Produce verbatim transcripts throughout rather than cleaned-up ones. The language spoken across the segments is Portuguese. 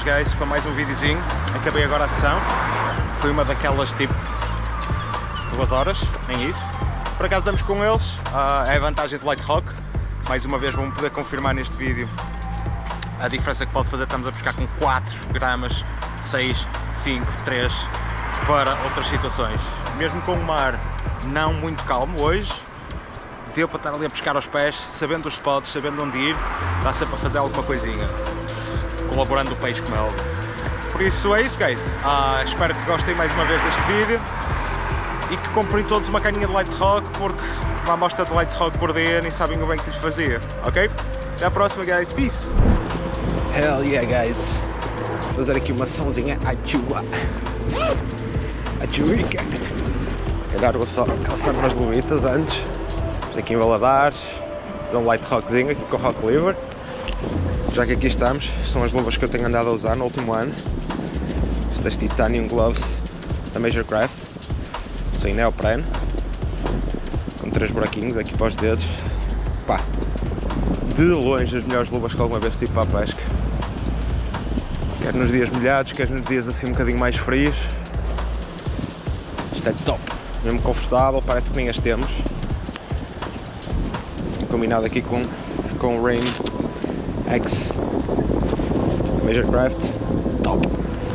boas, guys, para mais um videozinho. Acabei agora a sessão. Foi uma daquelas tipo duas horas, nem isso. Por acaso damos com eles, uh, é a vantagem do Light Rock. Mais uma vez vamos poder confirmar neste vídeo a diferença que pode fazer. Estamos a pescar com quatro gramas, seis, cinco, três para outras situações. Mesmo com o mar não muito calmo hoje, deu para estar ali a pescar aos pés, sabendo os spots, sabendo onde ir, dá sempre a fazer alguma coisinha, colaborando o peixe, como é óbvio. Por isso é isso, guys. Uh, espero que gostem mais uma vez deste vídeo e que comprem todos uma caninha de Light Rock, porque uma amostra de Light Rock por dia nem sabem o bem que lhes fazia, ok? Até a próxima, guys. Peace! Hell yeah, guys! Vou fazer aqui uma sessãozinha à chua. À chuica. Se calhar vou só calçar umas luvitas antes. Aqui em Valadares, fazer um Light Rockzinho aqui com o Rock Liver. Já que aqui estamos, são as luvas que eu tenho andado a usar no último ano. Estas Titanium Gloves da Major Craft. São em neoprene, com três buraquinhos aqui para os dedos. Pá, de longe as melhores luvas que alguma vez tive para a pesca. Quer nos dias molhados, quer nos dias assim um bocadinho mais frios. Isto é top, mesmo confortável, parece que nem as temos. Combinado aqui com, com o Rain X Major Craft, top!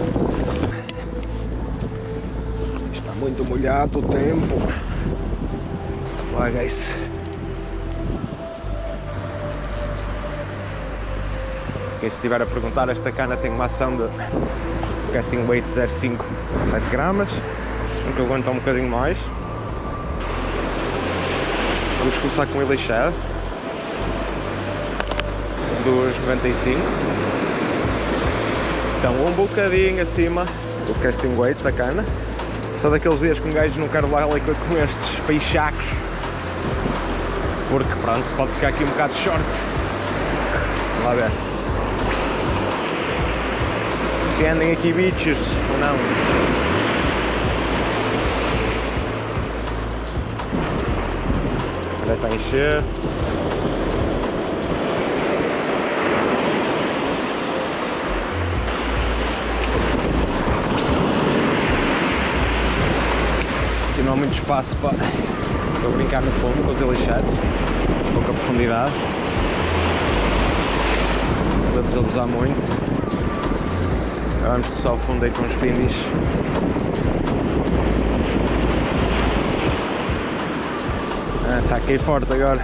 Está muito molhado o tempo. Lá, guys. Quem se estiver a perguntar, esta cana tem uma ação de casting weight zero vírgula cinco a sete gramas, que aguenta um bocadinho mais. Vamos começar com o lixar dos noventa e cinco. Então um bocadinho acima do casting weight da cana. Só daqueles dias que um gajo não quer levar ali com estes peixacos, porque pronto, pode ficar aqui um bocado short. Vamos lá ver se andem aqui bichos ou não. Já está a encher. Aqui não há muito espaço para, para brincar no fundo com os elixados, pouca profundidade. Podemos abusar muito. Agora vamos coçar o fundo aí com os pindis. Ah, está aqui forte agora.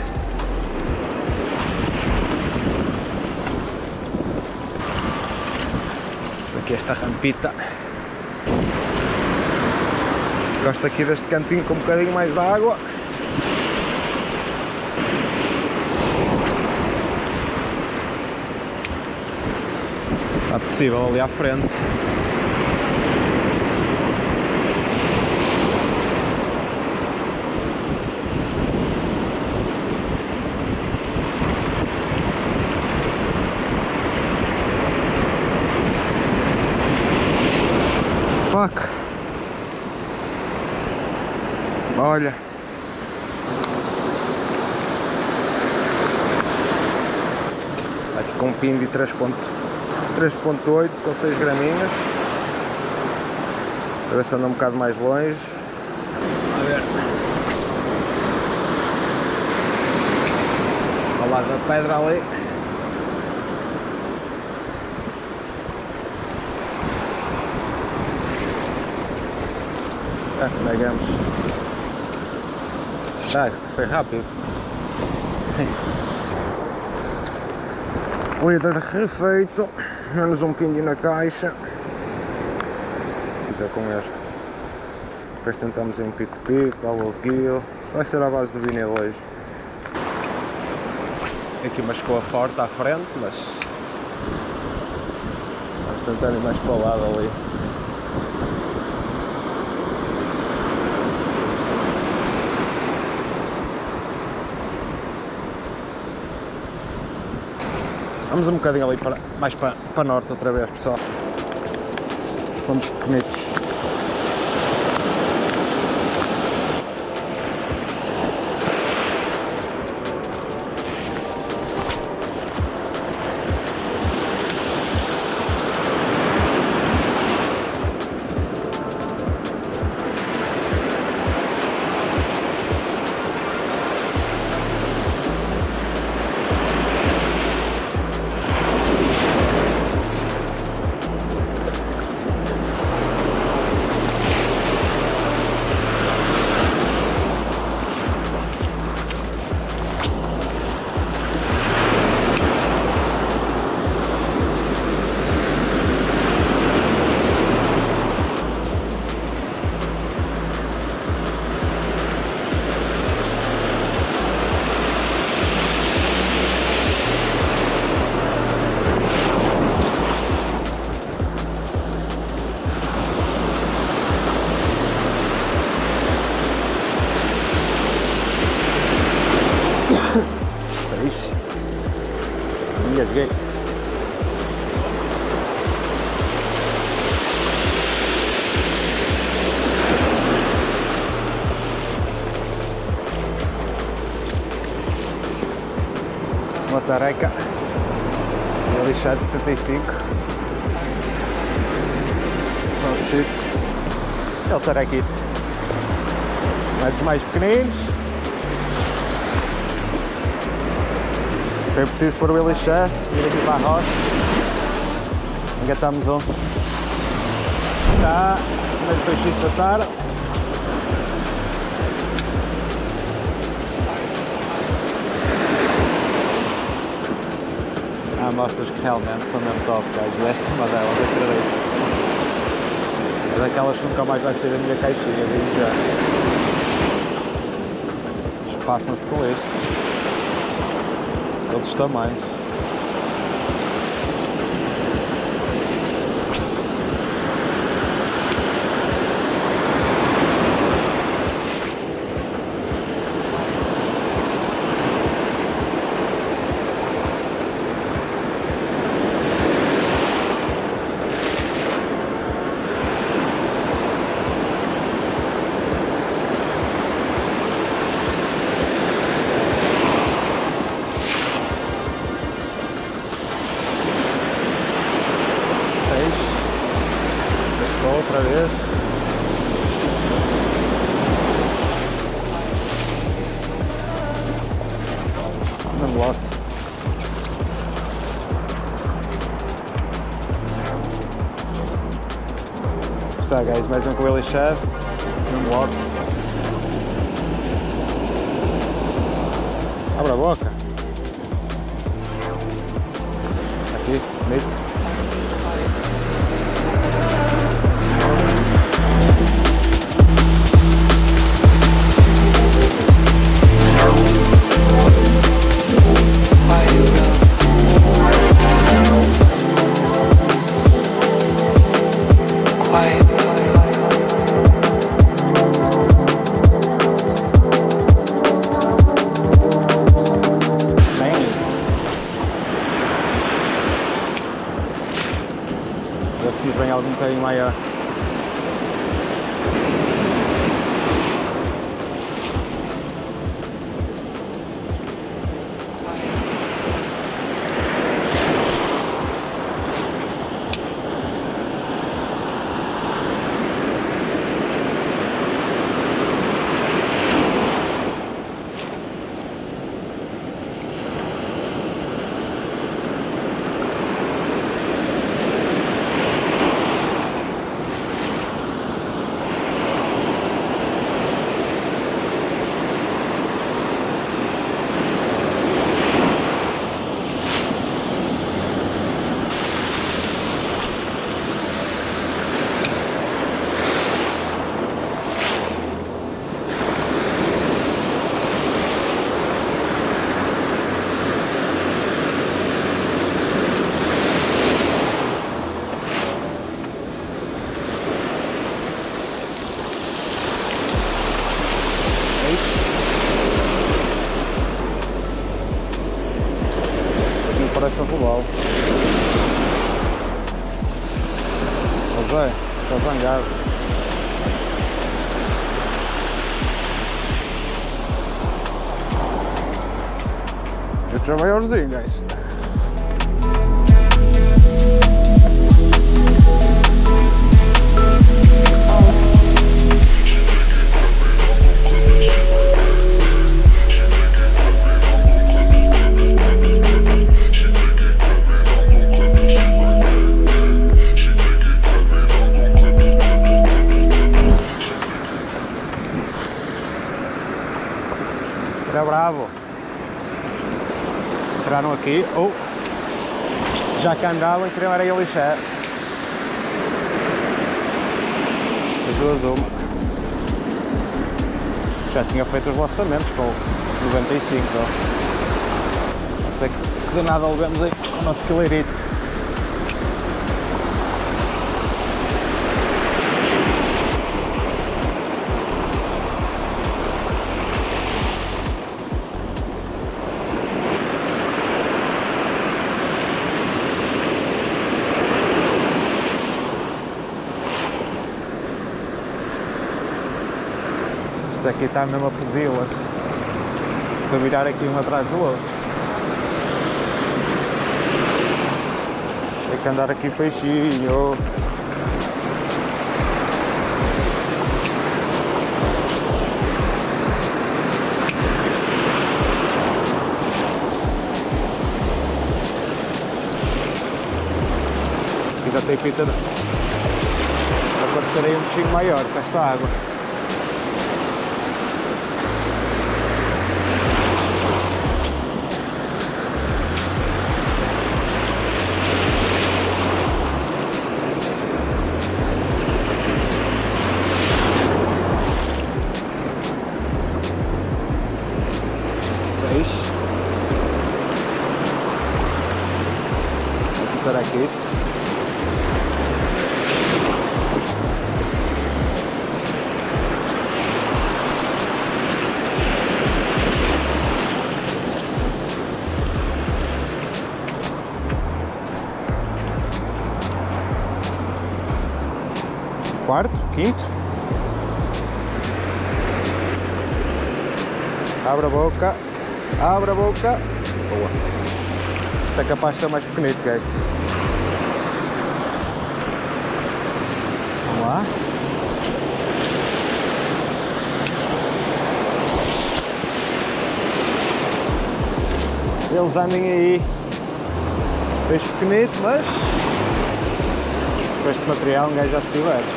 Aqui esta rampita. Gosto aqui deste cantinho com um bocadinho mais de água. Está possível ali à frente. Fuck. Olha. Aqui com um pin de três ponto oito com seis graminhas. A ver se anda um bocado mais longe. A ver. Ao lado da pedra ali. Ah, pegamos. Ah, foi rápido. Líder refeito, menos um pinguinho na caixa. Fizer com este. Depois tentamos em pico-pico, alvos guio. Vai ser a base do vinil hoje. Aqui uma escoa forte à frente, mas vamos tentar ir mais para o lado ali. Vamos um bocadinho ali para, mais para, para norte outra vez, pessoal. Pontos pequenitos. Peguei. Uma tareca. Uma lixada de setenta e cinco. Oh shit. É o tarequito. Mais mais pequeninos. Foi preciso pôr o elixir, ir aqui para a rocha. Engatamos um. Está, mas depois de tratar. Há amostras que realmente são mesmo top, guys. E esta é uma delas, acredito. É daquelas que nunca mais vai sair da minha caixinha, digo já. Passam-se com este. Outros tamanhos. Outra vez. Um lote. Está, guys, mais um com ele lixado. Um lote. Abre a boca. Aqui, bonito. Se vem algum bocadinho maior. Parece um robalo. Mas é, está zangado. Este é maiorzinho, guys. Era bravo. Entraram aqui, ou oh, já que andavam e queriam era lixar. As duas uma. Já tinha feito os lançamentos com o noventa e cinco. Ó. Não sei que de nada levamos aí o nosso quileirito. Este aqui está mesmo a pedi-las para virar aqui um atrás do outro. Tem que andar aqui peixinho. Já tem pinta de aparecer aí um bichinho maior com esta água. Peixe. Vou ficar aqui. Quarto, quinto. Abre a boca. Abre a boca. Boa. Isto é capaz de ser mais pequenito, guys. Vamos lá. Eles andem aí. Peixe pequenito, mas com este material um gajo já se diverte.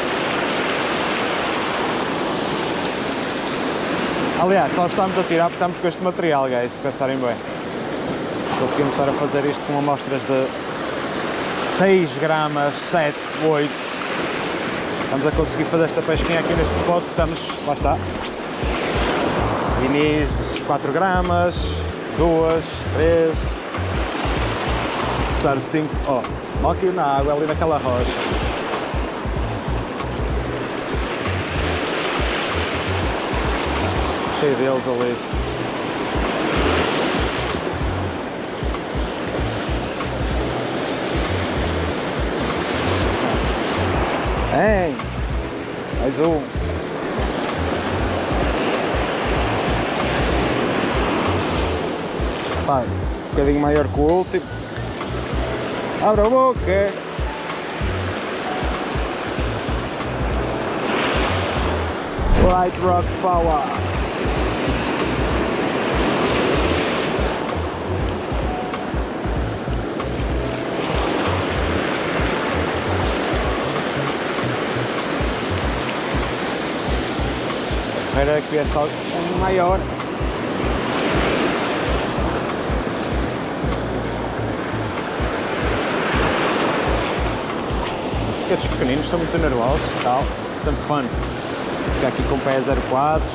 Aliás, só estamos a tirar porque estamos com este material, guys, se pensarem bem. Conseguimos estar a fazer isto com amostras de seis gramas, sete, oito. Estamos a conseguir fazer esta pesquinha aqui neste spot, estamos, lá está. Vinis de quatro gramas, duas, três. Estar de cinco, ó, oh, aqui na água, ali naquela rocha. Cheio deles ali. Hein? Mais um. Pai, um bocadinho maior que o último. Abre a boca. Light Rock Power. Era que é só um maior. Estes pequeninos são muito nervosos e tal, sempre fun. Ficar aqui com o pé zero quatro.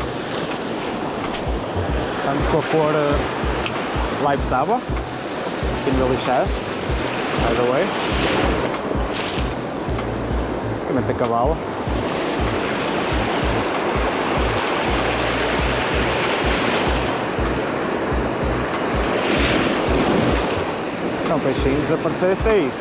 Estamos com a cor uh, Live Saba, aqui no meu lixado, by the way. Basicamente a cavalo. Então, peixinho, desapareceste, é isso.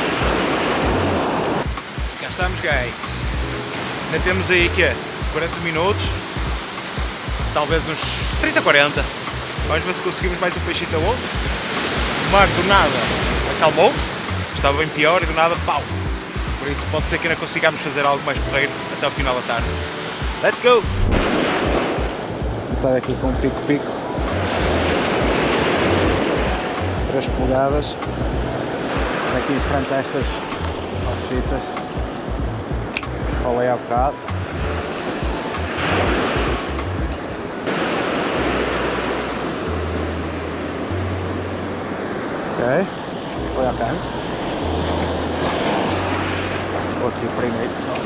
Cá estamos, guys. Ainda temos aí que quarenta minutos, talvez uns trinta, quarenta. Vamos ver se conseguimos mais um peixinho ou outro. O mar do nada acalmou, estava bem pior e do nada pau. Por isso pode ser que ainda consigamos fazer algo mais porreiro até o final da tarde. Let's go! Vou estar aqui com um pico-pico. três polegadas. Aqui em frente a estas alchitas. Falei há bocado. Ok, foi ao canto. Vou aqui primeiro só.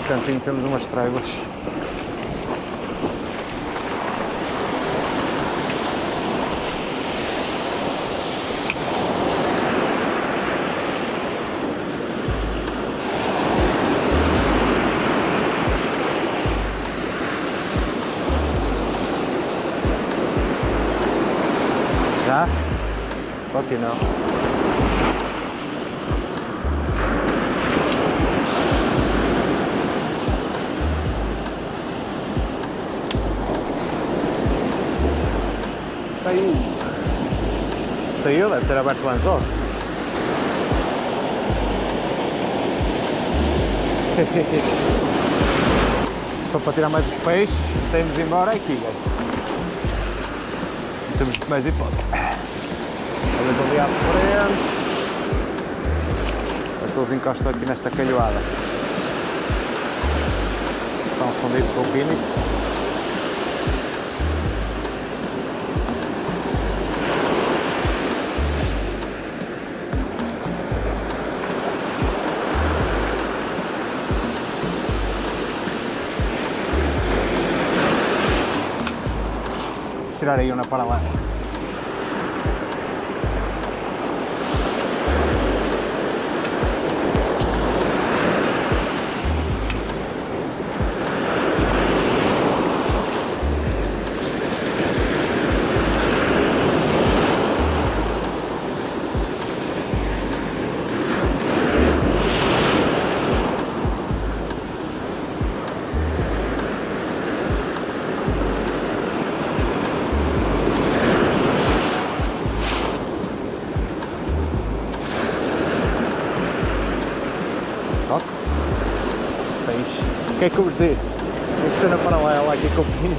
cantinho temos umas tréguas. Já? Só que não. Saiu. Saiu, deve ter aberto o anzol. Se for para tirar mais os peixes, temos de ir embora aqui, guys. Não temos mais hipótese. Vamos ali à frente. Ver se eles encostam aqui nesta calhoada. São fundidos com o pínico. Tirar aí uma para lá. O que é que eu vos disse? Tem que ser na paralela aqui com o pino.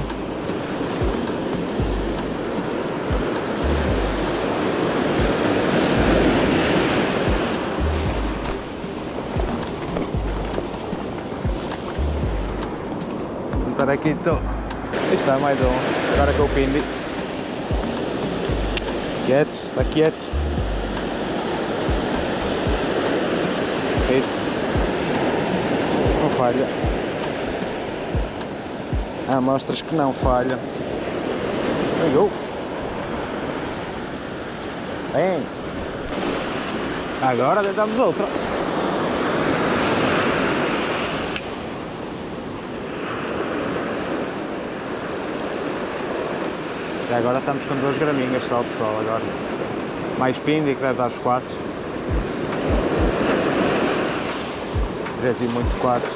Vou montar aqui então. Aí está mais um. Agora com o pino. Quieto, está quieto. Feito. Não falha. Há amostras que não falham. Ligou. Bem. Agora tentamos outra. E agora estamos com duas graminhas só, pessoal, agora. Mais pindi que deve dar os quatro. Três e muito quatro.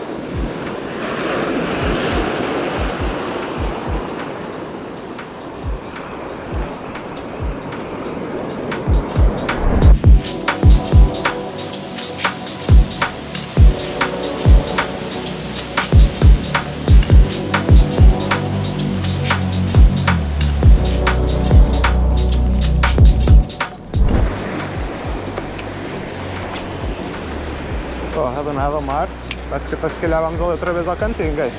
Porra, do nada ao mar. Parece que até se calhar vamos ali outra vez ao cantinho, guys.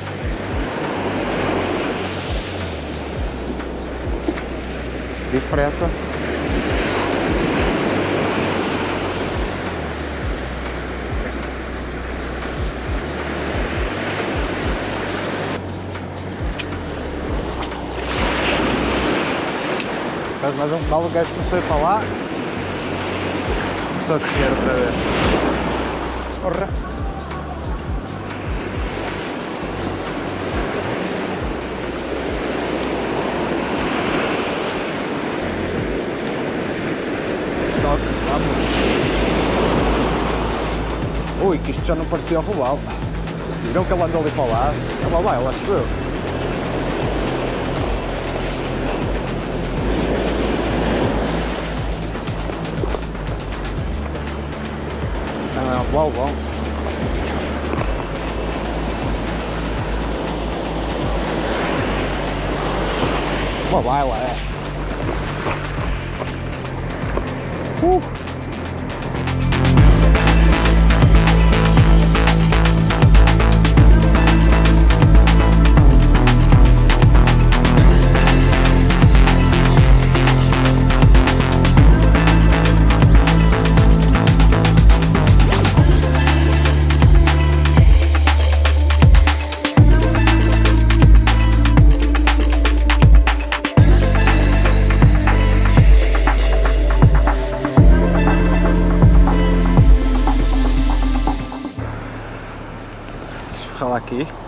Diferença. Faz mais um pedal, o gajo começou a falar. Começou a descer outra vez. Porra! Toque, vamos! Ui, que isto já não parecia o robalo. Viram que ele andou ali para o lado? É uma baila, acho eu. Não, bom, bom. Uma baila, é. Uh.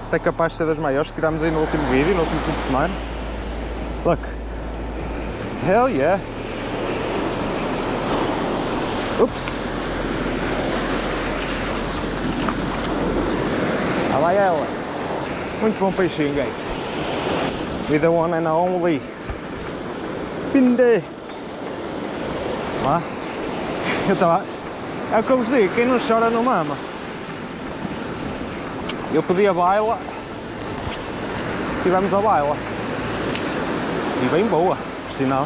até capaz de ser das maiores que tirámos aí no último vídeo, no último fim de semana. Look. Hell yeah. Oops. Olha lá ela. Muito bom peixinho, guys. With the one and only Pinde. Lá. Eu estava... É o que eu vos digo, quem não chora não mama. Eu pedi a baila. Tivemos a baila. E bem boa, por sinal.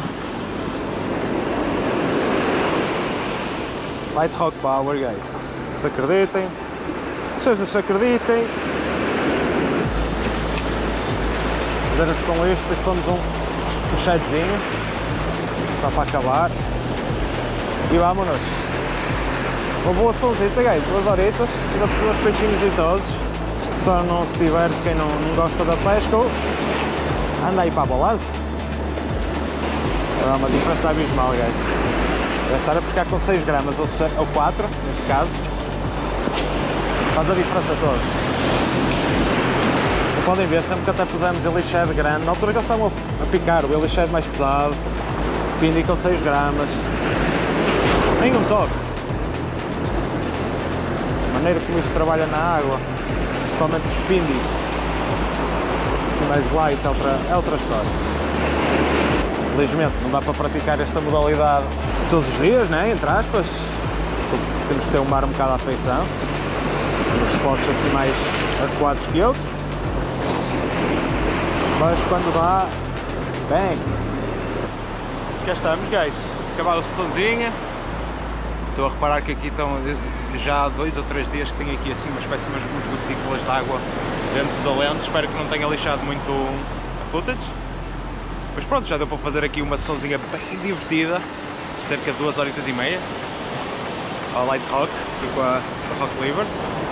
Light Rock Power, guys. Se acreditem. Vocês não se acreditem. Fazemos com isto, depois pomos um puxadezinho. Só para acabar. E vámonos. Uma boa solzita, guys. Duas horitas. Ainda por uns peixinhos ditosos. Só não se diverte quem não, não gosta da pesca. Anda aí para a balança. Dá uma diferença abismal, guys. Deve estar a pescar com seis gramas ou quatro, neste caso. Faz a diferença toda. Como podem ver, sempre que até pusemos elixir grande, na altura que eles estavam a picar, o elixir mais pesado, pindi com seis gramas. Nenhum toque. A maneira como isto trabalha na água, principalmente os pindi, mais light, é outra, é outra história. Felizmente não dá para praticar esta modalidade todos os dias, né? Entre aspas. Temos que ter um mar um bocado à feição. Temos postos assim mais adequados que outros. Mas quando dá, bang! Cá estamos, guys. Acabada a sessãozinha. Estou a reparar que aqui estão já há dois ou três dias que tenho aqui assim uma espécie de umas gotículas de água dentro da lente. Espero que não tenha lixado muito a footage. Mas pronto, já deu para fazer aqui uma sessãozinha bem divertida, cerca de duas horitas e meia, ao Light Rock, aqui com a, com a Rock Lever.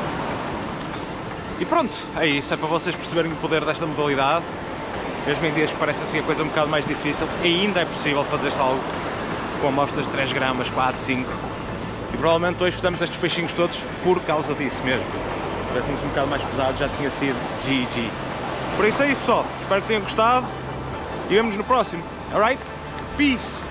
E pronto, é isso, é para vocês perceberem o poder desta modalidade. Mesmo em dias que parece assim a coisa um bocado mais difícil, ainda é possível fazer-se algo com amostras de três gramas, quatro, cinco. E provavelmente hoje fizemos estes peixinhos todos por causa disso mesmo. Se tivéssemos um bocado mais pesado já tinha sido G G. Por isso é isso, pessoal, espero que tenham gostado. E vemo-nos no próximo, alright? Peace!